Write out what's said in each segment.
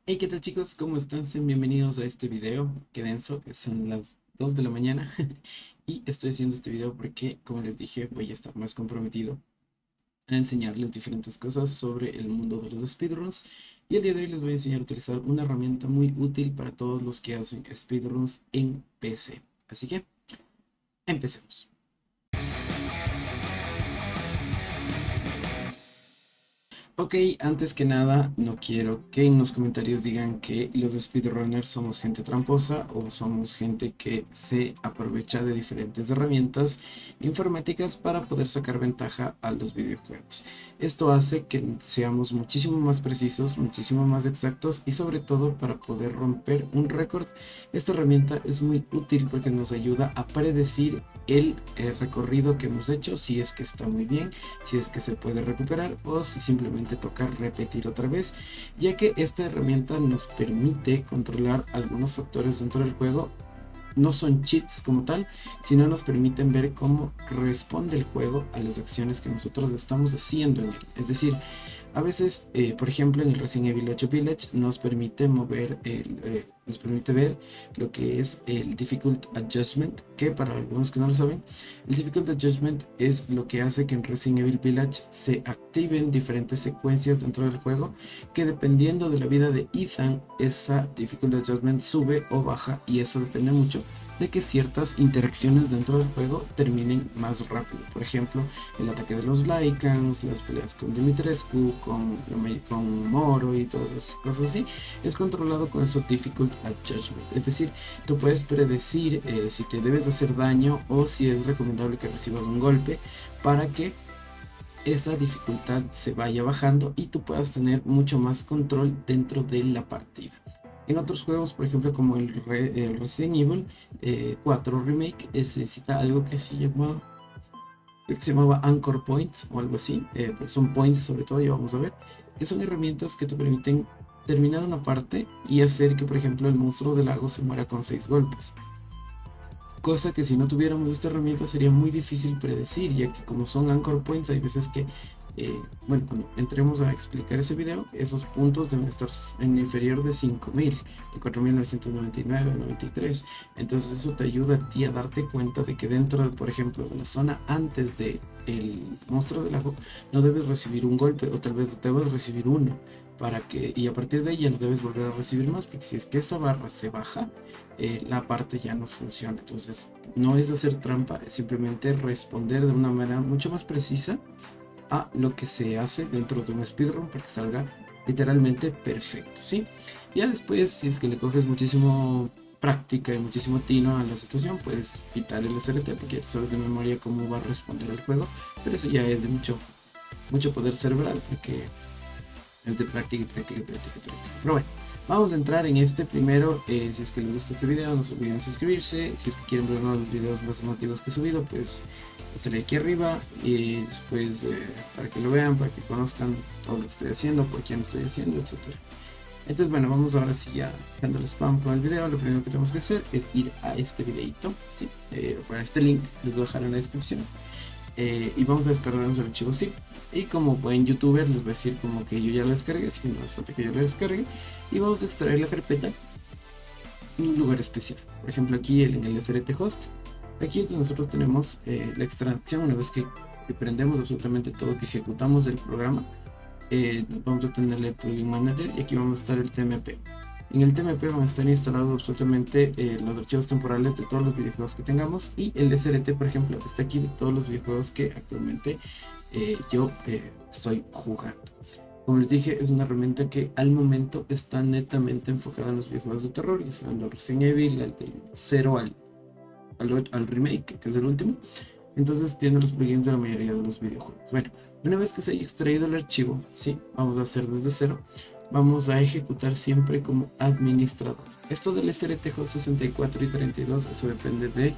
Hey, ¿qué tal chicos? ¿Cómo están? Sean bienvenidos a este video. Qué denso, son las 2 de la mañana y estoy haciendo este video porque, como les dije, voy a estar más comprometido a enseñarles diferentes cosas sobre el mundo de los speedruns. Y el día de hoy les voy a enseñar a utilizar una herramienta muy útil para todos los que hacen speedruns en PC. Así que, empecemos. Ok, antes que nada, no quiero que en los comentarios digan que los speedrunners somos gente tramposa o somos gente que se aprovecha de diferentes herramientas informáticas para poder sacar ventaja a los videojuegos. Esto hace que seamos muchísimo más precisos, muchísimo más exactos y sobre todo para poder romper un récord. Esta herramienta es muy útil porque nos ayuda a predecir el recorrido que hemos hecho, si es que está muy bien, si es que se puede recuperar o si simplemente toca repetir otra vez, ya que esta herramienta nos permite controlar algunos factores dentro del juego. No son cheats como tal, sino nos permiten ver cómo responde el juego a las acciones que nosotros estamos haciendo en él. Es decir, a veces, por ejemplo, en el Resident Evil 8 Village nos permite nos permite ver lo que es el Difficult Adjustment, que para algunos que no lo saben, el Difficult Adjustment es lo que hace que en Resident Evil Village se activen diferentes secuencias dentro del juego, que dependiendo de la vida de Ethan, esa Difficult Adjustment sube o baja, y eso depende mucho de que ciertas interacciones dentro del juego terminen más rápido. Por ejemplo, el ataque de los Lycans, las peleas con Dimitrescu, con Moro y todas las cosas así, es controlado con eso Difficult Adjustment. Es decir, tú puedes predecir si te debes hacer daño o si es recomendable que recibas un golpe para que esa dificultad se vaya bajando y tú puedas tener mucho más control dentro de la partida. En otros juegos, por ejemplo, como el Resident Evil 4 Remake, se necesita algo que creo que se llamaba Anchor Points o algo así, pero son points sobre todo, ya vamos a ver, que son herramientas que te permiten terminar una parte y hacer que, por ejemplo, el monstruo del lago se muera con 6 golpes. Cosa que si no tuviéramos esta herramienta sería muy difícil predecir, ya que como son anchor points, hay veces que, bueno, cuando entremos a explicar ese video, esos puntos deben estar en inferior de 5000, en 4999, 93. Entonces eso te ayuda a ti a darte cuenta de que dentro de, por ejemplo, de la zona antes de el monstruo del lago, no debes recibir un golpe o tal vez debes recibir uno. Y a partir de ahí ya no debes volver a recibir más, porque si es que esa barra se baja, la parte ya no funciona. Entonces no es hacer trampa, es simplemente responder de una manera mucho más precisa a lo que se hace dentro de un speedrun para que salga literalmente perfecto, ¿sí? Ya después, si es que le coges muchísimo práctica y muchísimo tino a la situación, puedes quitar el SRT porque ya sabes de memoria cómo va a responder el juego, pero eso ya es de mucho poder cerebral, porque es de práctica y práctica y práctica y práctica. Pero bueno, vamos a entrar en este primero. Si es que les gusta este video, no se olviden de suscribirse. Si es que quieren ver uno de los videos más emotivos que he subido, pues estaré aquí arriba. Y después, para que lo vean, para que conozcan todo lo que estoy haciendo, por quién estoy haciendo, etcétera. Entonces, bueno, vamos ahora sí ya dando el spam con el video. Lo primero que tenemos que hacer es ir a este videito, ¿sí? Para este link les voy a dejar en la descripción. Y vamos a descargarnos el archivo zip, y como buen youtuber les voy a decir como que yo ya lo descargué, así que no hace falta que yo lo descargue, y vamos a extraer la carpeta en un lugar especial. Por ejemplo, aquí en el SRT host, aquí es donde nosotros tenemos la extracción. Una vez que prendemos absolutamente todo, que ejecutamos el programa, vamos a tener el plugin manager, y aquí vamos a estar el TMP. En el TMP van a estar instalados absolutamente los archivos temporales de todos los videojuegos que tengamos, y el SRT, por ejemplo, está aquí de todos los videojuegos que actualmente yo estoy jugando. Como les dije, es una herramienta que al momento está netamente enfocada en los videojuegos de terror, ya sean los Resident Evil, al del 0 al remake, que es el último. Entonces tiene los plugins de la mayoría de los videojuegos. Bueno, una vez que se haya extraído el archivo, sí, vamos a hacer desde cero. Vamos a ejecutar siempre como administrador. Esto del SRT 64 y 32, eso depende de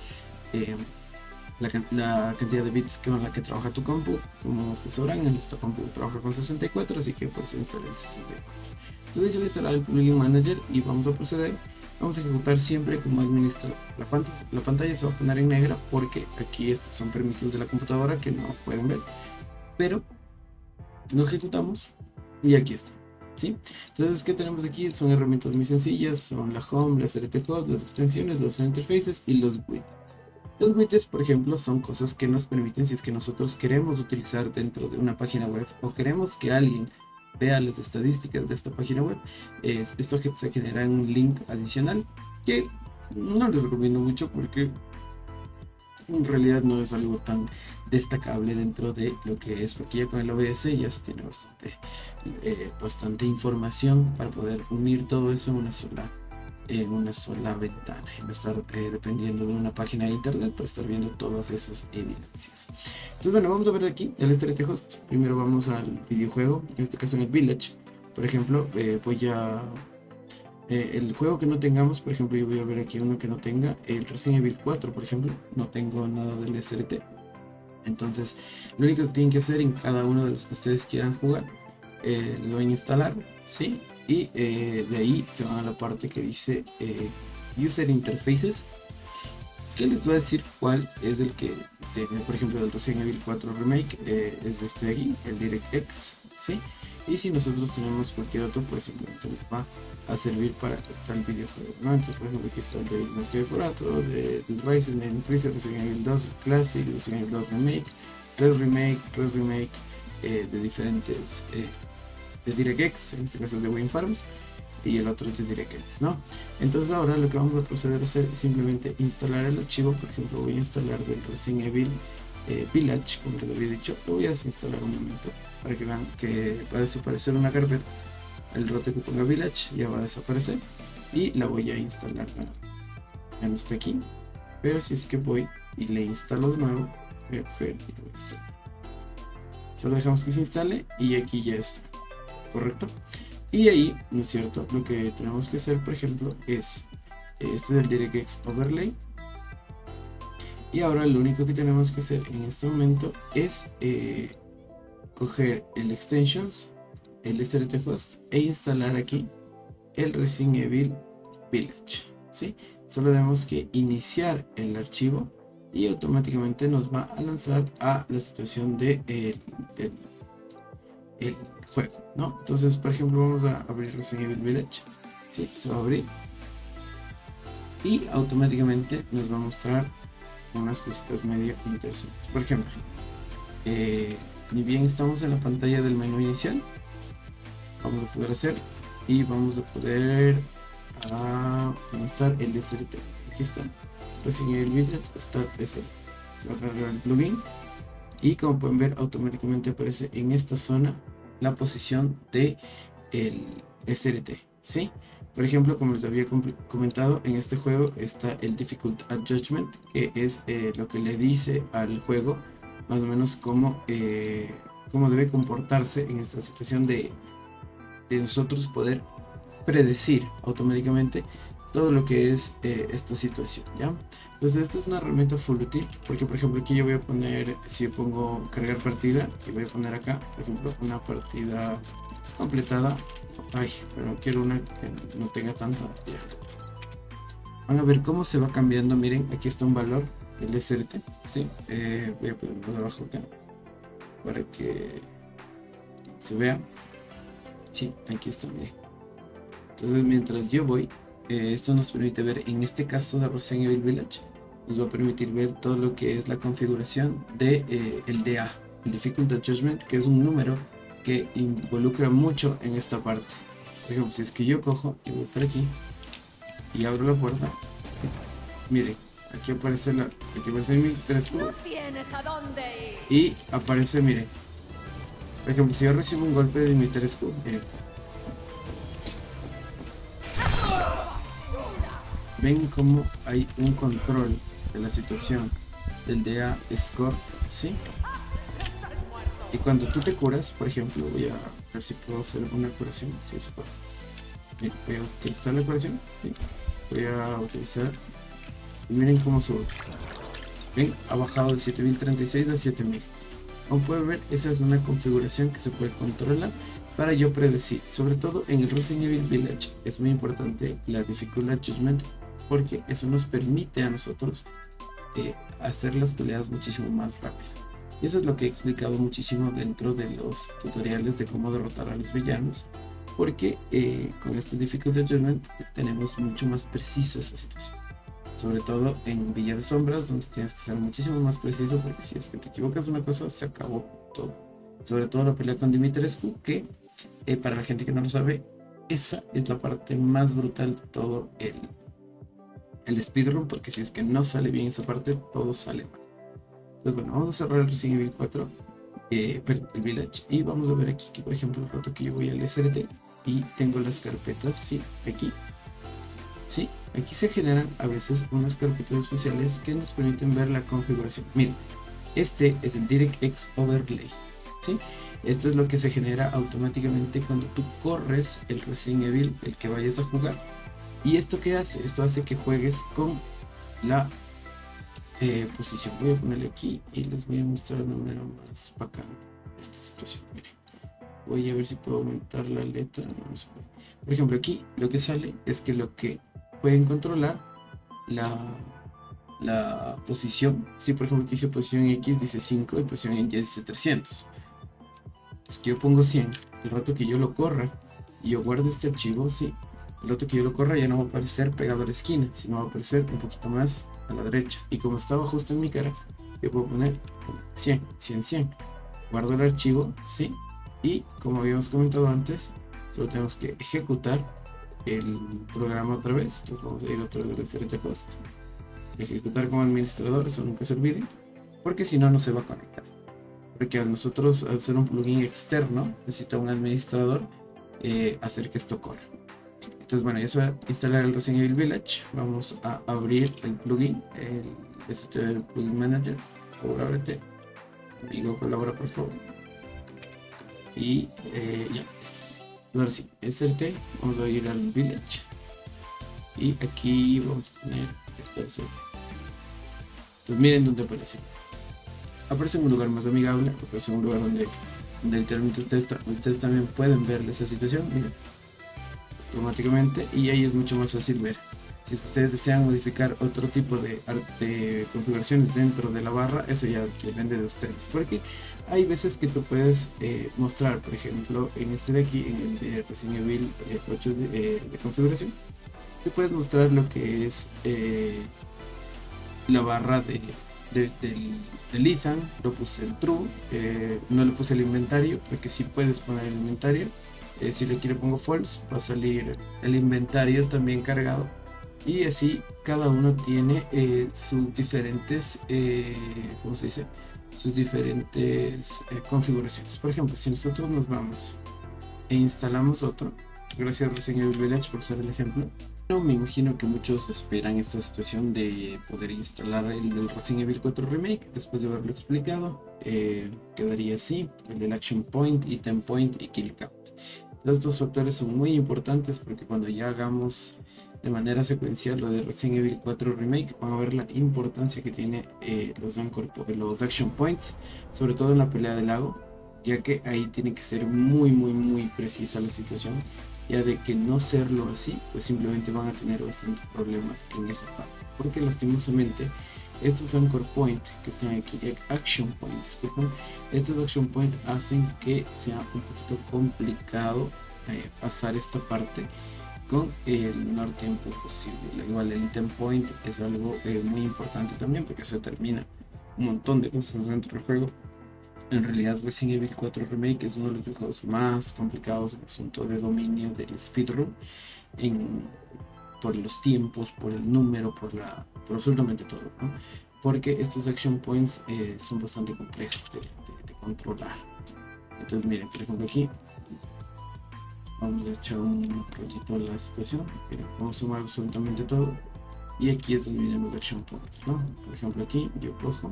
la cantidad de bits con la que trabaja tu compu. Como ustedes sabrán, en esta compu trabaja con 64, así que pues instalar el 64. Entonces voy a instalar el plugin manager y vamos a proceder. Vamos a ejecutar siempre como administrador. La pantalla se va a poner en negra porque aquí estos son permisos de la computadora que no pueden ver, pero lo ejecutamos y aquí está. ¿sí? Entonces, ¿qué tenemos aquí? Son herramientas muy sencillas, son la home, la SRT host, las extensiones, los interfaces y los widgets. Los widgets, por ejemplo, son cosas que nos permiten, si es que nosotros queremos utilizar dentro de una página web o queremos que alguien vea las estadísticas de esta página web, esto se genera en un link adicional que no les recomiendo mucho porque en realidad no es algo tan destacable dentro de lo que es, porque ya con el OBS ya se tiene bastante información para poder unir todo eso en una sola ventana y no estar dependiendo de una página de internet para estar viendo todas esas evidencias. Entonces, bueno, vamos a ver aquí el SRT host. Primero vamos al videojuego, en este caso en el Village. Por ejemplo, el juego que no tengamos, por ejemplo, yo voy a ver aquí uno que no tenga, el Resident Evil 4, por ejemplo, no tengo nada del SRT. Entonces, lo único que tienen que hacer en cada uno de los que ustedes quieran jugar, lo van a instalar, ¿sí? Y de ahí se van a la parte que dice User Interfaces, que les va a decir cuál es el que tiene, por ejemplo, el Resident Evil 4 Remake, es este de aquí, el DirectX, ¿sí? Y si nosotros tenemos cualquier otro, pues simplemente nos va a servir para tal videojuego, ¿no? Entonces, por ejemplo, aquí está el de Mercury 4, de Ryzen, el Increaser, Resident Evil 2 Classic, Resident Evil 2 Remake, Red Remake, de diferentes, de DirectX, en este caso es de Wayne Farms, y el otro es de DirectX, ¿no? Entonces ahora lo que vamos a proceder a hacer es simplemente instalar el archivo. Por ejemplo, voy a instalar del Resident Evil Village, como les había dicho. Lo voy a desinstalar un momento para que vean que va a desaparecer una carpeta. El rato que ponga Village ya va a desaparecer y la voy a instalar. Ya no está aquí, pero si es que voy y le instalo de nuevo, voy a coger y lo voy a instalar. Solo dejamos que se instale y aquí ya está, correcto. Y ahí, ¿no es cierto? Lo que tenemos que hacer, por ejemplo, es este del DirectX Overlay. Y ahora lo único que tenemos que hacer en este momento es coger el extensions, el SRT host, e instalar aquí el Resident Evil Village, ¿sí? Solo tenemos que iniciar el archivo y automáticamente nos va a lanzar a la situación de el juego, ¿no? Entonces, por ejemplo, vamos a abrir Resident Evil Village, ¿sí? Se va a abrir y automáticamente nos va a mostrar unas cositas medio interesantes. Por ejemplo, ni bien estamos en la pantalla del menú inicial, vamos a poder hacer y vamos a poder lanzar el SRT. Aquí está Resident Evil Village, está SRT. Se va a cargar el plugin y como pueden ver automáticamente aparece en esta zona la posición de el SRT, ¿sí? Por ejemplo, como les había comentado, en este juego está el Difficult Adjustment, que es lo que le dice al juego más o menos cómo debe comportarse en esta situación de nosotros poder predecir automáticamente todo lo que es esta situación, ¿ya? Entonces esto es una herramienta full útil, porque por ejemplo aquí yo voy a poner, si yo pongo cargar partida, y voy a poner acá, por ejemplo, una partida completada. Ay, pero quiero una que no tenga tanta, ya. Van a ver cómo se va cambiando. Miren, aquí está un valor, el SRT, ¿sí? Voy a ponerlo abajo acá para que se vea. Sí, aquí está, miren. Entonces mientras yo voy, esto nos permite ver, en este caso de Resident Evil Village, nos va a permitir ver todo lo que es la configuración de el DA, el Difficult Adjustment, que es un número que involucra mucho en esta parte. Por ejemplo, si es que yo cojo y voy por aquí y abro la puerta, miren, aquí aparece mi 3Q y aparece, miren, por ejemplo, si yo recibo un golpe de mi 3Q, miren, ven como hay un control de la situación del DA score, ¿sí? Y cuando tú te curas, por ejemplo, voy a ver si puedo hacer una curación, si se puede. Bien, voy a utilizar la curación, ¿sí? Voy a utilizar, y miren cómo sube. Ven, ha bajado de 7036 a 7000. Como pueden ver, esa es una configuración que se puede controlar para yo predecir. Sobre todo en el Resident Evil Village es muy importante la Difficult Adjustment, porque eso nos permite a nosotros hacer las peleas muchísimo más rápido. Y eso es lo que he explicado muchísimo dentro de los tutoriales de cómo derrotar a los villanos porque con este Difficult Adjustment tenemos mucho más preciso esa situación. Sobre todo en Villa de Sombras, donde tienes que ser muchísimo más preciso, porque si es que te equivocas una cosa, se acabó todo. Sobre todo la pelea con Dimitrescu, que para la gente que no lo sabe, esa es la parte más brutal de todo el speedrun, porque si es que no sale bien esa parte, todo sale mal. Entonces bueno, vamos a cerrar el Resident Evil 4, perdón, el Village, y vamos a ver aquí que por ejemplo el rato que yo voy al SRT y tengo las carpetas, sí, aquí. ¿Sí? Aquí se generan a veces unas carpetas especiales que nos permiten ver la configuración. Miren, este es el DirectX Overlay, ¿sí? Esto es lo que se genera automáticamente cuando tú corres el Resident Evil, el que vayas a jugar. ¿Y esto qué hace? Esto hace que juegues con la posición. Voy a ponerle aquí y les voy a mostrar de manera más bacán esta situación. Miren, voy a ver si puedo aumentar la letra. No se puede. Por ejemplo, aquí lo que sale es que lo que pueden controlar la posición. Si por ejemplo aquí dice posición X dice 5 y posición Y dice 300. Es que yo pongo 100. El rato que yo lo corra y yo guardo este archivo, sí, el rato que yo lo corra ya no va a aparecer pegado a la esquina, sino va a aparecer un poquito más a la derecha. Y como estaba justo en mi cara, yo puedo poner 100, 100, 100. Guardo el archivo, sí, y como habíamos comentado antes, solo tenemos que ejecutar el programa otra vez. Entonces vamos a ir otra vez a Reset Host, ejecutar como administrador, eso nunca se olviden, porque si no, no se va a conectar. Porque a nosotros, al ser un plugin externo, necesita un administrador hacer que esto corra. Entonces, bueno, ya se va a instalar el Resident Evil Village. Vamos a abrir el plugin, el plugin manager. Por favor, ábrete. Amigo, colabora, por favor. Y ya, listo. Ahora sí, SRT, vamos a ir al Village. Y aquí vamos a poner esta SRT. Entonces, miren dónde aparece. Aparece en un lugar más amigable, aparece en un lugar donde literalmente ustedes también pueden ver esa situación, miren, automáticamente, y ahí es mucho más fácil ver. Si es que ustedes desean modificar otro tipo de configuraciones dentro de la barra, eso ya depende de ustedes, porque hay veces que tú puedes mostrar, por ejemplo, en este de aquí, en el de Resident Evil 8 de configuración, te puedes mostrar lo que es la barra del Ethan. Lo puse en true, no le puse el inventario, porque si puedes poner el inventario. Si le quiero pongo false, va a salir el inventario también cargado, y así cada uno tiene sus diferentes, ¿cómo se dice? Sus diferentes configuraciones. Por ejemplo, si nosotros nos vamos e instalamos otro, gracias Resident Evil Village por ser el ejemplo. No, me imagino que muchos esperan esta situación de poder instalar el del Resident Evil 4 Remake. Después de haberlo explicado, quedaría así: el del Action Point, Item Point y Kill Count. Todos estos factores son muy importantes, porque cuando ya hagamos de manera secuencial lo de Resident Evil 4 Remake, van a ver la importancia que tiene los Action Points, sobre todo en la pelea del lago, ya que ahí tiene que ser muy precisa la situación. Ya de que no serlo así, pues simplemente van a tener bastante problema en esa parte, porque lastimosamente estos Anchor Point que están aquí, Action Point, disculpen, estos Action Point hacen que sea un poquito complicado pasar esta parte con el menor tiempo posible. Igual el Item Point es algo muy importante también, porque se determina un montón de cosas dentro del juego. En realidad Resident Evil 4 Remake es uno de los juegos más complicados en asunto de dominio del speedrun, por los tiempos, por el número, por absolutamente todo, ¿no? Porque estos action points son bastante complejos de controlar. Entonces miren, por ejemplo aquí vamos a echar un rollito a la situación. Miren cómo se mueve absolutamente todo, y aquí es donde vienen los action points, ¿no? Por ejemplo aquí yo cojo,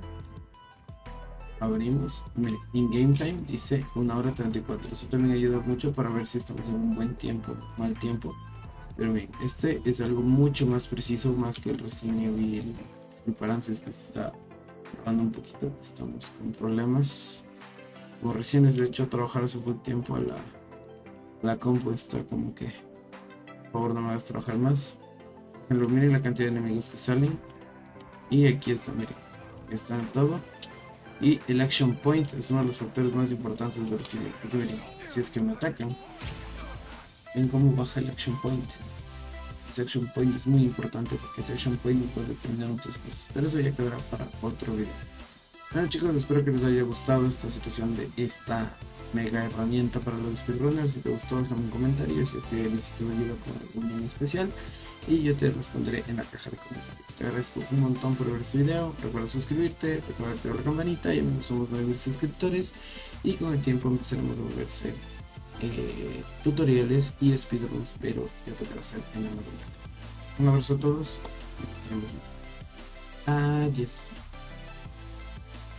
abrimos, miren, in game time dice 1 hora 34. Eso también ayuda mucho para ver si estamos en un buen tiempo, mal tiempo. Pero bien, este es algo mucho más preciso, más que el Resident Evil. Disculparán si es que se está grabando un poquito, estamos con problemas. Como recién les he hecho trabajar hace full tiempo a la compu, está como que, por favor no me hagas trabajar más. Pero miren la cantidad de enemigos que salen, y aquí está, miren, está en todo. Y el Action Point es uno de los factores más importantes del Resident Evil, porque miren, si es que me atacan, en cómo baja el action point. Ese action point es muy importante porque ese action point nos puede determinar muchas cosas, pero eso ya quedará para otro video. Bueno chicos, espero que les haya gustado esta situación de esta mega herramienta para los speedrunners. Si te gustó, déjame un comentario. Si es que necesitas ayuda con algún en especial, y yo te responderé en la caja de comentarios. Te agradezco un montón por ver este video. Recuerda suscribirte, recuerda activar la campanita. Ya mismo somos 9000 suscriptores y con el tiempo empezaremos a volverse tutoriales y speedruns, pero ya tocará hacer en la madrugada. Un abrazo a todos y nos vemos. Adiós.